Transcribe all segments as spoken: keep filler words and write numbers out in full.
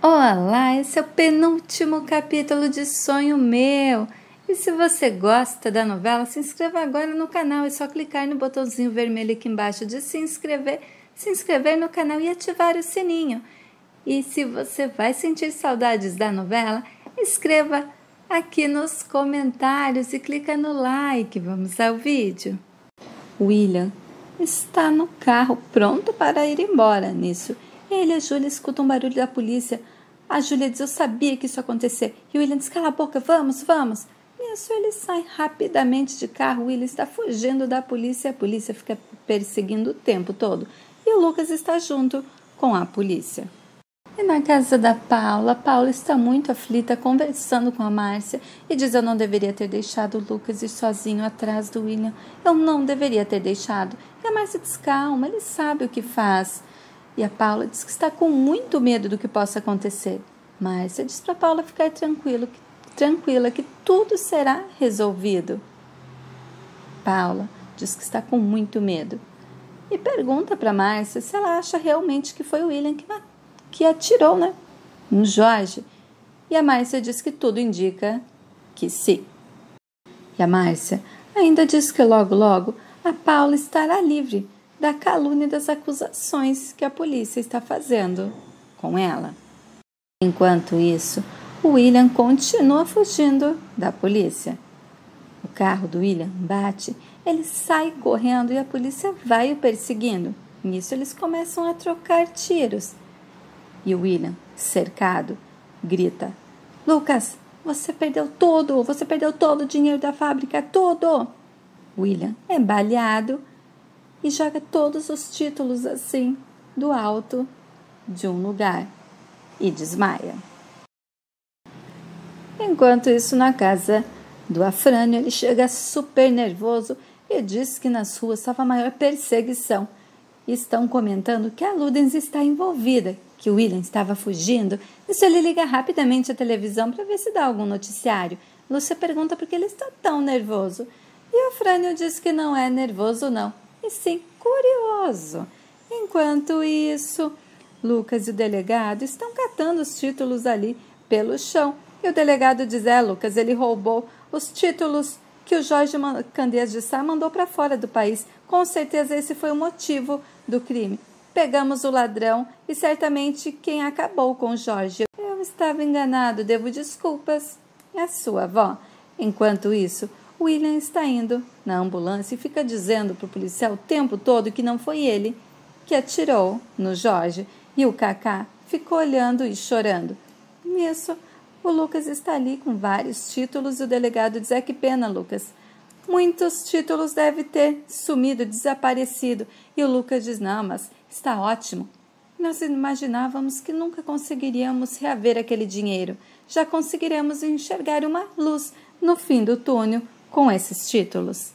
Olá, esse é o penúltimo capítulo de Sonho Meu. E se você gosta da novela, se inscreva agora no canal. É só clicar no botãozinho vermelho aqui embaixo de se inscrever, se inscrever no canal e ativar o sininho. E se você vai sentir saudades da novela, escreva aqui nos comentários e clica no like. Vamos ao vídeo. William está no carro pronto para ir embora. Nisso, ele e a Júlia escutam um barulho da polícia. A Júlia diz: eu sabia que isso ia acontecer. E o William diz: cala a boca, vamos, vamos. Nisso, ele sai rapidamente de carro. O William está fugindo da polícia. A polícia fica perseguindo o tempo todo. E o Lucas está junto com a polícia. E na casa da Paula, Paula está muito aflita, conversando com a Márcia. E diz: eu não deveria ter deixado o Lucas ir sozinho atrás do William. Eu não deveria ter deixado. E a Márcia diz: calma, ele sabe o que faz. E a Paula diz que está com muito medo do que possa acontecer. Márcia diz para Paula ficar tranquilo, que, tranquila, que tudo será resolvido. Paula diz que está com muito medo. E pergunta para Márcia se ela acha realmente que foi o William que, que atirou, né, no Jorge. E a Márcia diz que tudo indica que sim. E a Márcia ainda diz que logo, logo, a Paula estará livre da calúnia e das acusações que a polícia está fazendo com ela. Enquanto isso, o William continua fugindo da polícia. O carro do William bate, ele sai correndo e a polícia vai o perseguindo. Nisso, eles começam a trocar tiros. E o William, cercado, grita: Lucas, você perdeu tudo, você perdeu todo o dinheiro da fábrica, tudo! William é baleado e joga todos os títulos assim do alto de um lugar e desmaia. Enquanto isso, na casa do Afrânio, ele chega super nervoso e diz que nas ruas estava a maior perseguição. Estão comentando que a Ludens está envolvida, que o William estava fugindo. Isso, ele liga rapidamente a televisão para ver se dá algum noticiário. Lúcia pergunta por que ele está tão nervoso. E o Afrânio diz que não é nervoso, não, e sim curioso. Enquanto isso, Lucas e o delegado estão catando os títulos ali pelo chão. E o delegado diz: é, Lucas, ele roubou os títulos que o Jorge Candeias de Sá mandou para fora do país. Com certeza esse foi o motivo do crime. Pegamos o ladrão e certamente quem acabou com o Jorge. Eu estava enganado, devo desculpas à sua avó. Enquanto isso, William está indo na ambulância e fica dizendo para o policial o tempo todo que não foi ele que atirou no Jorge. E o Cacá ficou olhando e chorando. Nisso, o Lucas está ali com vários títulos e o delegado diz: é, que pena, Lucas. Muitos títulos devem ter sumido, desaparecido. E o Lucas diz: não, mas está ótimo. Nós imaginávamos que nunca conseguiríamos reaver aquele dinheiro. Já conseguiremos enxergar uma luz no fim do túnel com esses títulos.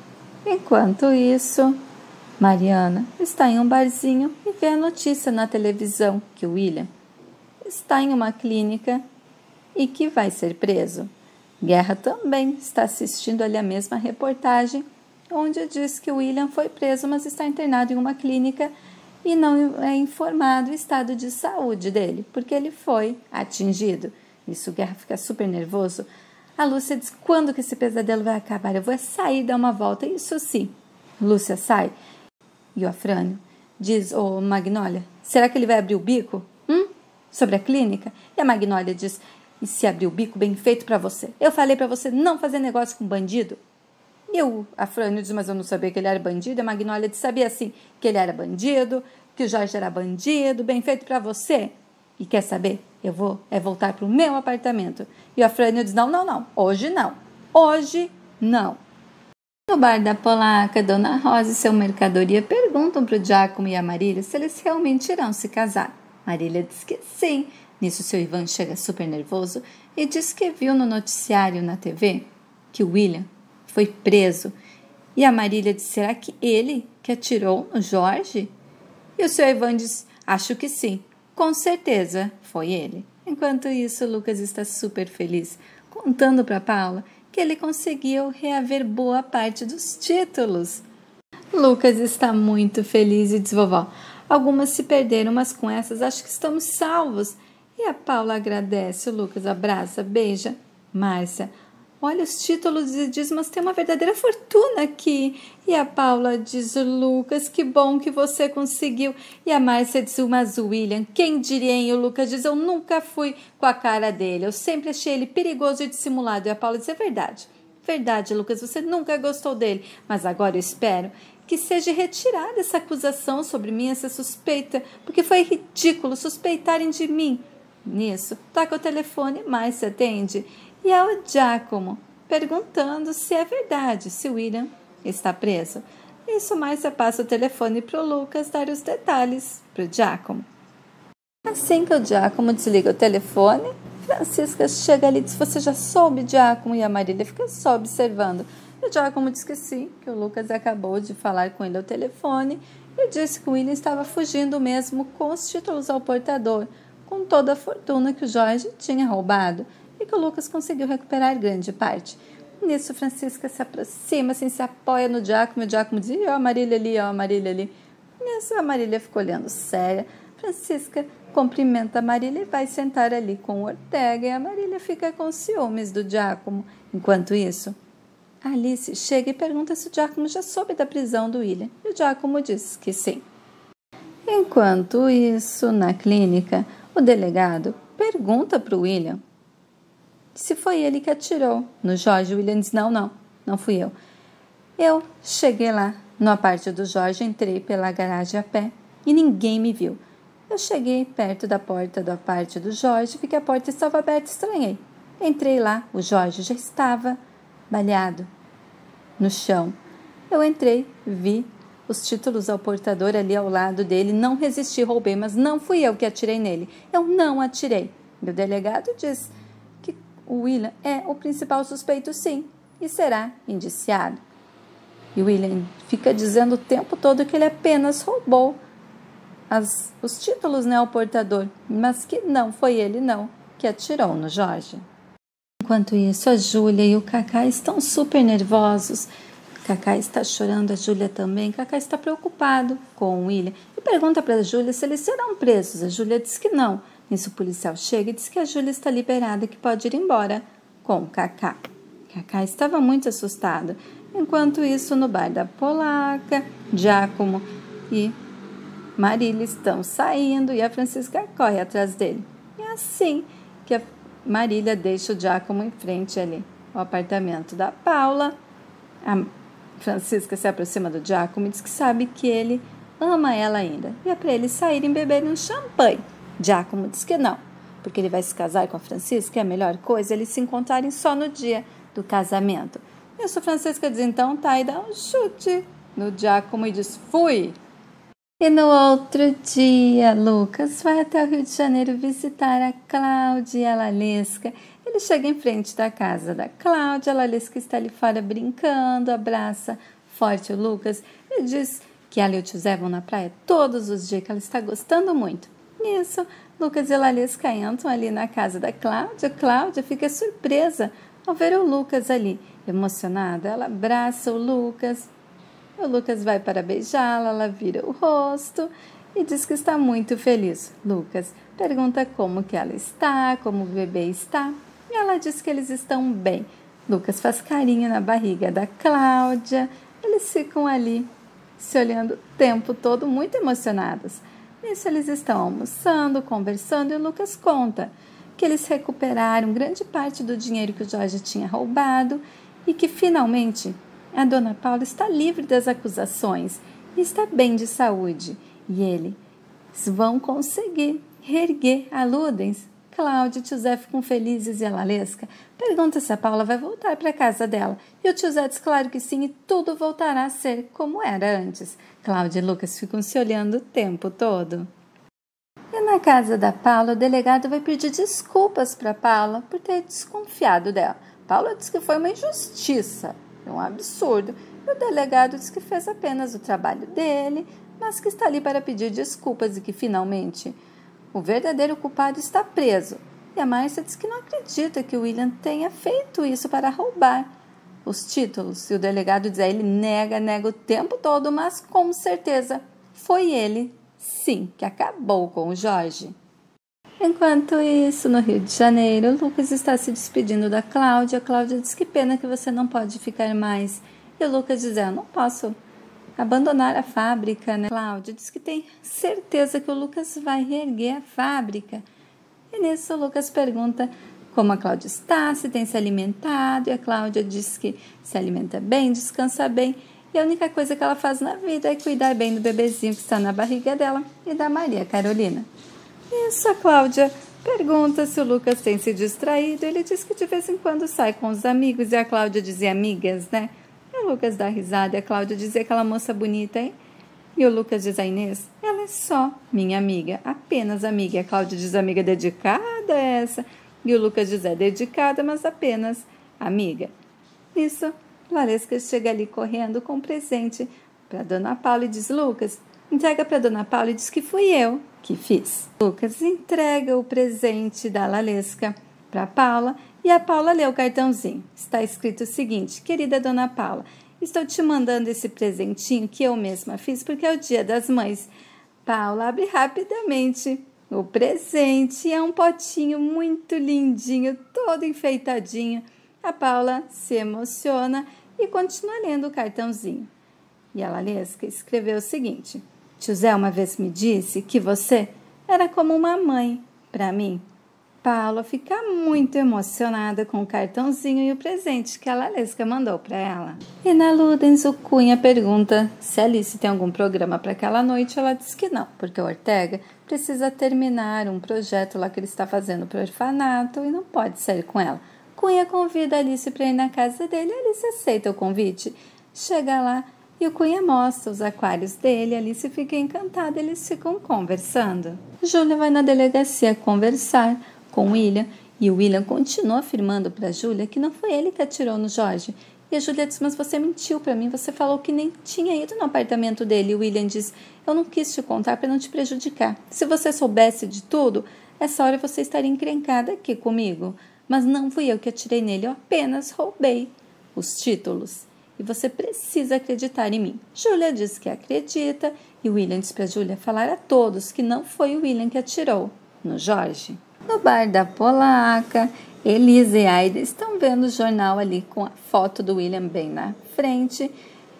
Enquanto isso, Mariana está em um barzinho e vê a notícia na televisão que o William está em uma clínica e que vai ser preso. Guerra também está assistindo ali a mesma reportagem, onde diz que o William foi preso, mas está internado em uma clínica e não é informado o estado de saúde dele, porque ele foi atingido. Isso, Guerra fica super nervoso. A Lúcia diz: quando que esse pesadelo vai acabar? Eu vou sair e dar uma volta. Isso sim. Lúcia sai. E o Afrânio diz: ô, Magnólia, será que ele vai abrir o bico? Hum? Sobre a clínica? E a Magnólia diz: e se abrir o bico, bem feito para você. Eu falei para você não fazer negócio com bandido. E o Afrânio diz: mas eu não sabia que ele era bandido. E a Magnólia diz: sabia sim que ele era bandido, que o Jorge era bandido, bem feito para você. E quer saber? Eu vou é voltar para o meu apartamento. E o Afrânio diz: não, não, não. Hoje não. Hoje não. No bar da Polaca, Dona Rosa e seu mercadoria perguntam para o Giacomo e a Marília se eles realmente irão se casar. Marília diz que sim. Nisso, seu Ivan chega super nervoso e diz que viu no noticiário na T V que o William foi preso. E a Marília diz: será que ele que atirou no Jorge? E o seu Ivan diz: acho que sim. Com certeza foi ele. Enquanto isso, Lucas está super feliz, contando para Paula que ele conseguiu reaver boa parte dos títulos. Lucas está muito feliz e diz: vovó, algumas se perderam, mas com essas acho que estamos salvos. E a Paula agradece, o Lucas abraça, beija. Márcia olha os títulos e diz, mas tem uma verdadeira fortuna aqui. E a Paula diz, Lucas, que bom que você conseguiu. E a Márcia diz, mas o William, quem diria, hein? O Lucas diz, eu nunca fui com a cara dele, eu sempre achei ele perigoso e dissimulado. E a Paula diz, é verdade, verdade, Lucas, você nunca gostou dele, mas agora eu espero que seja retirada essa acusação sobre mim, essa suspeita, porque foi ridículo suspeitarem de mim. Nisso, toca o telefone, Márcia atende, e é o Giacomo, perguntando se é verdade, se o William está preso. Isso, Márcia passa o telefone para o Lucas dar os detalhes para o Giacomo. Assim que o Giacomo desliga o telefone, Francisca chega ali e diz, você já soube, Giacomo? E a Marília fica só observando. E o Giacomo diz que sim, que o Lucas acabou de falar com ele ao telefone e disse que o William estava fugindo mesmo com os títulos ao portador, com toda a fortuna que o Jorge tinha roubado, e que o Lucas conseguiu recuperar grande parte. Nisso, Francisca se aproxima, assim, se apoia no Giacomo, e o Giacomo diz, ó a Marília ali, ó a Marília ali. Nisso, a Marília ficou olhando séria. Francisca cumprimenta a Marília e vai sentar ali com o Ortega, e a Marília fica com ciúmes do Giacomo. Enquanto isso, Alice chega e pergunta se o Giacomo já soube da prisão do William, e o Giacomo diz que sim. Enquanto isso, na clínica, o delegado pergunta para o William se foi ele que atirou no Jorge. O William diz, não, não, não fui eu. Eu cheguei lá, na parte do Jorge, entrei pela garagem a pé e ninguém me viu. Eu cheguei perto da porta da parte do Jorge, vi que a porta estava aberta, estranhei. Entrei lá, o Jorge já estava baleado no chão. Eu entrei, vi os títulos ao portador ali ao lado dele, não resisti, roubei, mas não fui eu que atirei nele. Eu não atirei. E o delegado diz que o William é o principal suspeito, sim, e será indiciado. E o William fica dizendo o tempo todo que ele apenas roubou as, os títulos, né, ao portador, mas que não foi ele, não, que atirou no Jorge. Enquanto isso, a Júlia e o Cacá estão super nervosos. Cacá está chorando, a Júlia também. Cacá está preocupado com o William e pergunta para a Júlia se eles serão presos. A Júlia diz que não. Nisso o policial chega e diz que a Júlia está liberada, que pode ir embora com o Cacá. Cacá estava muito assustado. Enquanto isso, no bar da Polaca, Giacomo e Marília estão saindo e a Francisca corre atrás dele. E é assim que a Marília deixa o Giacomo em frente ali ao apartamento da Paula. A Francisca se aproxima do Giacomo e diz que sabe que ele ama ela ainda. E é para eles saírem e beberem um champanhe. Giacomo diz que não, porque ele vai se casar com a Francisca e a melhor coisa é eles se encontrarem só no dia do casamento. Isso, Francisca diz, então tá, e dá um chute no Giacomo e diz, fui! E no outro dia, Lucas vai até o Rio de Janeiro visitar a Cláudia e a Lalesca. Ele chega em frente da casa da Cláudia, a Lalesca está ali fora brincando, abraça forte o Lucas e diz que ela e o tio Zé vão na praia todos os dias, que ela está gostando muito. Nisso, Lucas e a Lalesca entram ali na casa da Cláudia. Cláudia fica surpresa ao ver o Lucas ali. Emocionada, ela abraça o Lucas. O Lucas vai para beijá-la, ela vira o rosto e diz que está muito feliz. Lucas pergunta como que ela está, como o bebê está, e ela diz que eles estão bem. Lucas faz carinho na barriga da Cláudia, eles ficam ali se olhando o tempo todo, muito emocionados. Nisso eles estão almoçando, conversando, e o Lucas conta que eles recuperaram grande parte do dinheiro que o Jorge tinha roubado e que finalmente a dona Paula está livre das acusações e está bem de saúde. E eles vão conseguir reerguer a Ludens. Cláudia e o tio Zé ficam felizes e a Lalesca pergunta se a Paula vai voltar para a casa dela. E o tio Zé diz claro que sim e tudo voltará a ser como era antes. Cláudia e Lucas ficam se olhando o tempo todo. E na casa da Paula, o delegado vai pedir desculpas para Paula por ter desconfiado dela. Paula diz que foi uma injustiça. É um absurdo. E o delegado diz que fez apenas o trabalho dele, mas que está ali para pedir desculpas e que, finalmente, o verdadeiro culpado está preso. E a Márcia diz que não acredita que o William tenha feito isso para roubar os títulos. E o delegado diz, ele nega, nega o tempo todo, mas com certeza foi ele, sim, que acabou com o Jorge. Enquanto isso, no Rio de Janeiro, o Lucas está se despedindo da Cláudia. A Cláudia diz que pena que você não pode ficar mais. E o Lucas diz, eu não posso abandonar a fábrica, né? Cláudia diz que tem certeza que o Lucas vai reerguer a fábrica. E nisso o Lucas pergunta como a Cláudia está, se tem se alimentado. E a Cláudia diz que se alimenta bem, descansa bem. E a única coisa que ela faz na vida é cuidar bem do bebezinho que está na barriga dela e da Maria Carolina. Isso, a Cláudia pergunta se o Lucas tem se distraído. Ele diz que de vez em quando sai com os amigos. E a Cláudia dizia amigas, né? E o Lucas dá risada. E a Cláudia dizia aquela moça bonita, hein? E o Lucas diz a Inês, ela é só minha amiga, apenas amiga. E a Cláudia diz amiga dedicada essa. E o Lucas diz é dedicada, mas apenas amiga. Isso, Valesca chega ali correndo com um presente para Dona Paula e diz, Lucas, entrega para Dona Paula e diz que fui eu que fiz. Lucas entrega o presente da Lalesca para Paula e a Paula lê o cartãozinho. Está escrito o seguinte, querida Dona Paula, estou te mandando esse presentinho que eu mesma fiz porque é o Dia das Mães. Paula abre rapidamente o presente, é um potinho muito lindinho, todo enfeitadinho. A Paula se emociona e continua lendo o cartãozinho. E a Lalesca escreveu o seguinte, tio Zé uma vez me disse que você era como uma mãe para mim. Paula fica muito emocionada com o cartãozinho e o presente que a Lalesca mandou para ela. E na Ludens, o Cunha pergunta se a Alice tem algum programa para aquela noite. Ela diz que não, porque o Ortega precisa terminar um projeto lá que ele está fazendo para o orfanato e não pode sair com ela. Cunha convida a Alice para ir na casa dele e a Alice aceita o convite. Chega lá e o Cunha mostra os aquários dele, a Alice fica encantada, eles ficam conversando. Júlia vai na delegacia conversar com o William e o William continua afirmando para a Júlia que não foi ele que atirou no Jorge. E a Júlia diz, mas você mentiu para mim, você falou que nem tinha ido no apartamento dele. E o William diz, eu não quis te contar para não te prejudicar. Se você soubesse de tudo, essa hora você estaria encrencada aqui comigo. Mas não fui eu que atirei nele, eu apenas roubei os títulos. E você precisa acreditar em mim. Júlia diz que acredita e o William diz para a Júlia falar a todos que não foi o William que atirou no Jorge. No bar da Polaca, Elisa e Aida estão vendo o jornal ali com a foto do William bem na frente.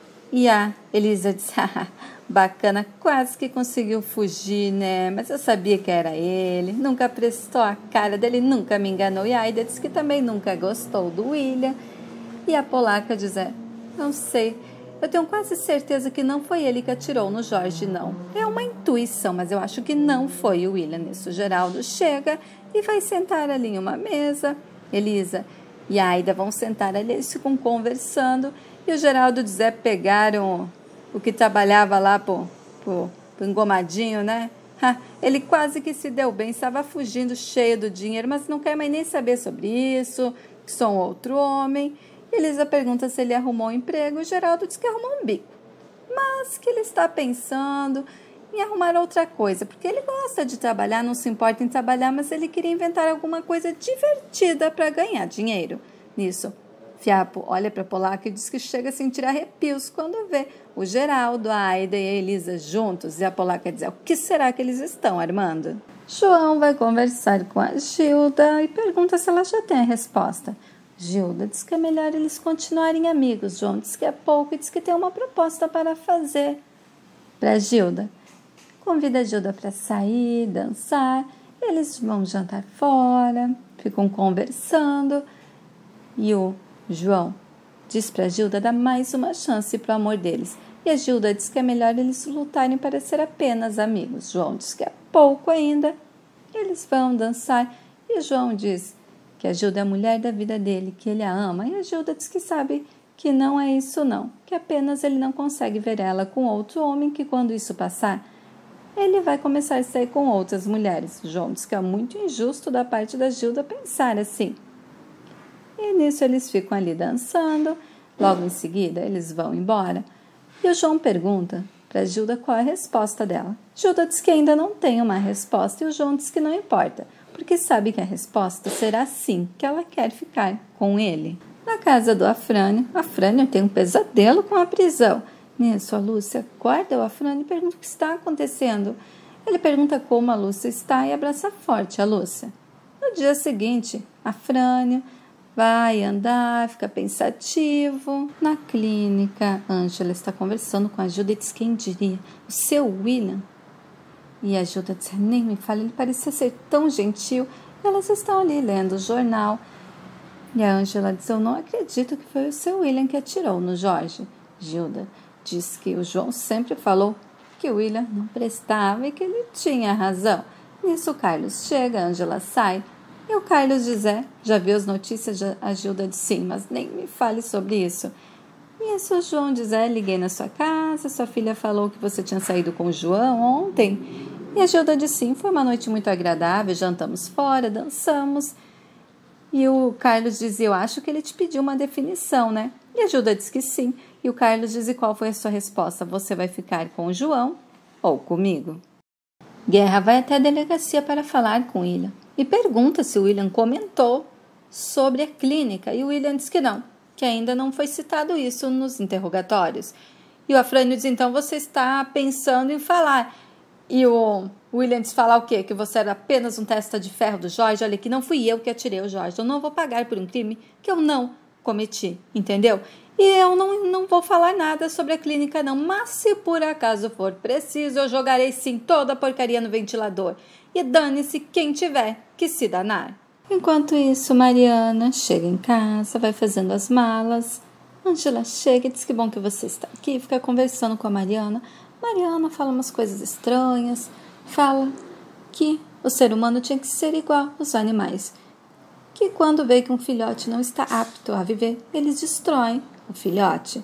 E a Elisa diz, ah, bacana, quase que conseguiu fugir, né? Mas eu sabia que era ele, nunca prestou a cara dele, nunca me enganou. E a Aida diz que também nunca gostou do William. E a Polaca diz, é, não sei, eu tenho quase certeza que não foi ele que atirou no Jorge, não. É uma intuição, mas eu acho que não foi o William. Nisso, o Geraldo chega e vai sentar ali em uma mesa. Elisa e a Aida vão sentar ali, eles ficam conversando. E o Geraldo diz, é, pegaram o que trabalhava lá pro, pro, pro engomadinho, né? Ha, ele quase que se deu bem, estava fugindo cheio do dinheiro, mas não quer mais nem saber sobre isso, que sou um outro homem. Elisa pergunta se ele arrumou um emprego e o Geraldo diz que arrumou um bico, mas que ele está pensando em arrumar outra coisa, porque ele gosta de trabalhar, não se importa em trabalhar, mas ele queria inventar alguma coisa divertida para ganhar dinheiro. Nisso, Fiapo olha para Polaca e diz que chega a sentir arrepios quando vê o Geraldo, a Aida e a Elisa juntos, e a Polaca diz, o que será que eles estão armando? João vai conversar com a Gilda e pergunta se ela já tem a resposta. Gilda diz que é melhor eles continuarem amigos. João diz que é pouco e diz que tem uma proposta para fazer para Gilda. Convida a Gilda para sair, dançar. Eles vão jantar fora, ficam conversando. E o João diz para Gilda dar mais uma chance para o amor deles. E a Gilda diz que é melhor eles lutarem para ser apenas amigos. João diz que é pouco ainda. Eles vão dançar e João diz que a Gilda é a mulher da vida dele, que ele a ama, e a Gilda diz que sabe que não é isso não, que apenas ele não consegue ver ela com outro homem, que quando isso passar, ele vai começar a sair com outras mulheres. João diz que é muito injusto da parte da Gilda pensar assim. E nisso eles ficam ali dançando, logo em seguida eles vão embora, e o João pergunta para a Gilda qual é a resposta dela. Gilda diz que ainda não tem uma resposta, e o João diz que não importa, porque sabe que a resposta será sim, que ela quer ficar com ele. Na casa do Afrânio, Afrânio tem um pesadelo com a prisão. Nisso, a Lúcia acorda o Afrânio e pergunta o que está acontecendo. Ele pergunta como a Lúcia está e abraça forte a Lúcia. No dia seguinte, Afrânio vai andar, fica pensativo. Na clínica, Ângela está conversando com a Gilda e diz: quem diria? O seu William? E a Gilda diz: nem me fale, ele parecia ser tão gentil. E elas estão ali lendo o jornal. E a Ângela diz: eu não acredito que foi o seu William que atirou no Jorge. Gilda diz que o João sempre falou que o William não prestava e que ele tinha razão. Nisso o Carlos chega, a Ângela sai. E o Carlos diz: é, já viu as notícias? A Gilda diz: sim, mas nem me fale sobre isso. E isso o João diz: é, liguei na sua casa, sua filha falou que você tinha saído com o João ontem. E a Gilda diz: sim, foi uma noite muito agradável, jantamos fora, dançamos. E o Carlos diz: eu acho que ele te pediu uma definição, né? E a Gilda diz que sim. E o Carlos diz: e qual foi a sua resposta? Você vai ficar com o João ou comigo? Guerra vai até a delegacia para falar com William e pergunta se o William comentou sobre a clínica. E o William diz que não, que ainda não foi citado isso nos interrogatórios. E o Afrânio diz: então você está pensando em falar. E o William diz: falar o quê? Que você era apenas um testa de ferro do Jorge? Olha, que não fui eu que atirei o Jorge. Eu não vou pagar por um crime que eu não cometi, entendeu? E eu não, não vou falar nada sobre a clínica não, mas se por acaso for preciso, eu jogarei sim toda a porcaria no ventilador. E dane-se quem tiver que se danar. Enquanto isso, Mariana chega em casa, vai fazendo as malas. Ângela chega e diz: que bom que você está aqui, fica conversando com a Mariana. Mariana fala umas coisas estranhas, fala que o ser humano tinha que ser igual aos animais, que quando vê que um filhote não está apto a viver, eles destroem o filhote.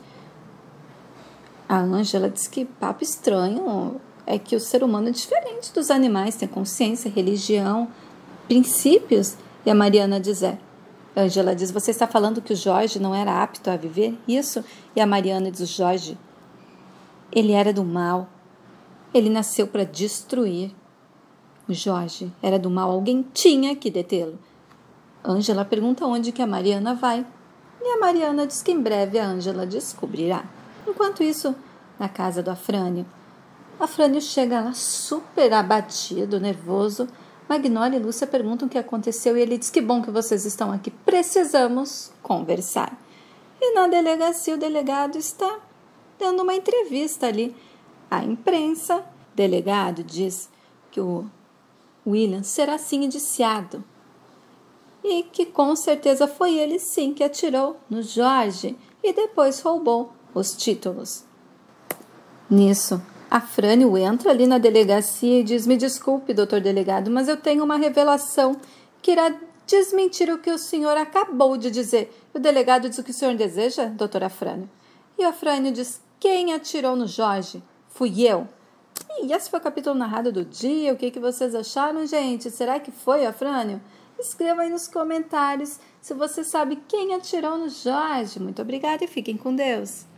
A Ângela diz que papo estranho, é que o ser humano é diferente dos animais, tem consciência, religião, princípios. E a Mariana diz: é. A Ângela diz: você está falando que o Jorge não era apto a viver? Isso? E a Mariana diz: o Jorge, ele era do mal. Ele nasceu para destruir. O Jorge era do mal, alguém tinha que detê-lo. Ângela pergunta onde que a Mariana vai. E a Mariana diz que em breve a Ângela descobrirá. Enquanto isso, na casa do Afrânio, Afrânio chega lá super abatido, nervoso. Magnólia e Lúcia perguntam o que aconteceu e ele diz: que bom que vocês estão aqui, precisamos conversar. E na delegacia o delegado está dando uma entrevista ali à imprensa. O delegado diz que o William será sim indiciado e que com certeza foi ele sim que atirou no Jorge e depois roubou os títulos. Nisso, Afrânio entra ali na delegacia e diz: me desculpe, doutor delegado, mas eu tenho uma revelação que irá desmentir o que o senhor acabou de dizer. O delegado diz: o que o senhor deseja, doutor Afrânio? E o Afrânio diz: quem atirou no Jorge? Fui eu. E esse foi o capítulo narrado do dia. O que, que vocês acharam, gente? Será que foi o Afrânio? Escreva aí nos comentários se você sabe quem atirou no Jorge. Muito obrigada e fiquem com Deus.